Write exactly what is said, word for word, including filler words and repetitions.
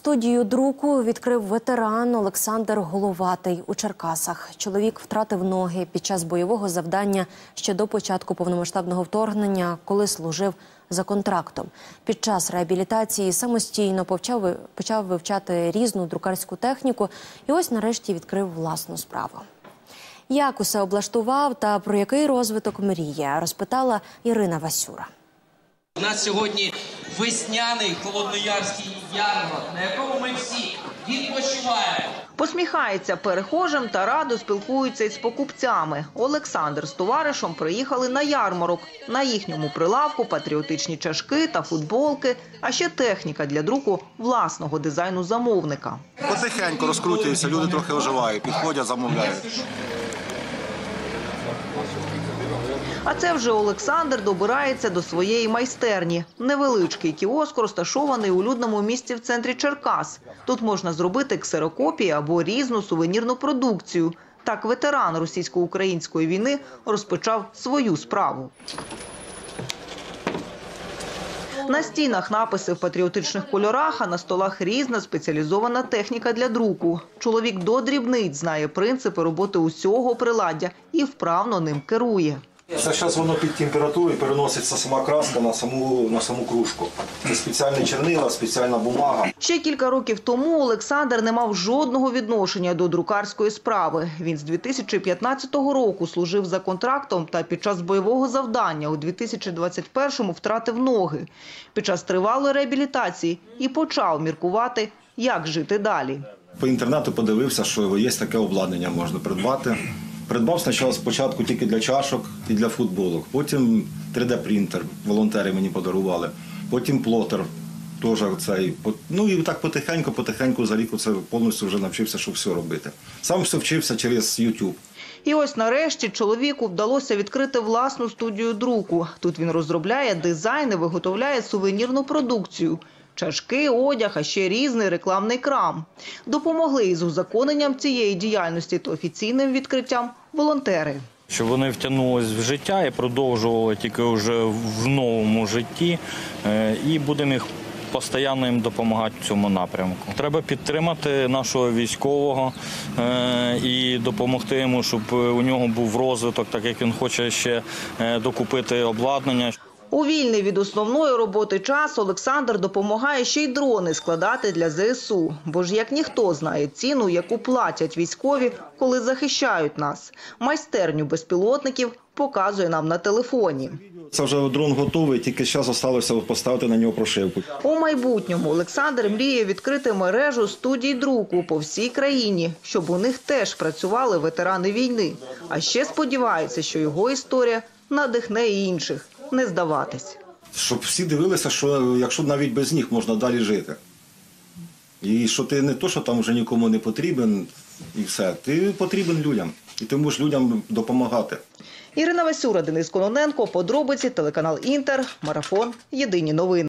Студію друку відкрив ветеран Олександр Головатий у Черкасах. Чоловік втратив ноги під час бойового завдання ще до початку повномасштабного вторгнення, коли служив за контрактом. Під час реабілітації самостійно почав, почав вивчати різну друкарську техніку і ось нарешті відкрив власну справу. Як усе облаштував та про який розвиток мріє, розпитала Ірина Васюра. У нас сьогодні весняний холодноярський ярмарок, на якому ми всі відпочиваємо. Посміхається перехожим та радо спілкується із покупцями. Олександр з товаришем приїхали на ярмарок. На їхньому прилавку патріотичні чашки та футболки, а ще техніка для друку власного дизайну замовника. Потихеньку розкрутюються, люди трохи оживають, підходять, замовляють. А це вже Олександр добирається до своєї майстерні. Невеличкий кіоск розташований у людному місці в центрі Черкас. Тут можна зробити ксерокопії або різну сувенірну продукцію. Так ветеран російсько-української війни розпочав свою справу. На стінах написи в патріотичних кольорах, а на столах різна спеціалізована техніка для друку. Чоловік до дрібниць знає принципи роботи усього приладдя і вправно ним керує. Це зараз воно під температурою переноситься сама краска на саму, на саму кружку. Це спеціальні чернила, спеціальна бумага. Ще кілька років тому Олександр не мав жодного відношення до друкарської справи. Він з дві тисячі п'ятнадцятого року служив за контрактом та під час бойового завдання у дві тисячі двадцять першому втратив ноги. Під час тривалої реабілітації і почав міркувати, як жити далі. По інтернету подивився, що є таке обладнання, можна придбати. Придбав спочатку тільки для чашок і для футболок, потім три де принтер, волонтери мені подарували, потім плотер, теж цей. Ну і так потихеньку-потихеньку за рік це повністю вже навчився, що все робити. Сам все вчився через ютуб. І ось нарешті чоловіку вдалося відкрити власну студію друку. Тут він розробляє дизайн і виготовляє сувенірну продукцію. Чашки, одяг, а ще різний рекламний крам. Допомогли із узаконенням цієї діяльності та офіційним відкриттям волонтери. Щоб вони втягнулись в життя і продовжували тільки вже в новому житті. І будемо їх постійно їм допомагати в цьому напрямку. Треба підтримати нашого військового і допомогти йому, щоб у нього був розвиток, так як він хоче ще докупити обладнання. У вільний від основної роботи час Олександр допомагає ще й дрони складати для зе ес у. Бо ж як ніхто знає ціну, яку платять військові, коли захищають нас. Майстерню безпілотників показує нам на телефоні. Це вже дрон готовий, тільки зараз залишилося поставити на нього прошивку. У майбутньому Олександр мріє відкрити мережу студій друку по всій країні, щоб у них теж працювали ветерани війни. А ще сподівається, що його історія надихне і інших не здаватись. Щоб всі дивилися, що якщо навіть без них можна далі жити. І що ти не то, що там вже нікому не потрібен, і все. Ти потрібен людям. І ти можеш людям допомагати. Ірина Васюра, Денис Кононенко, подробиці, телеканал Інтер, Марафон, Єдині новини.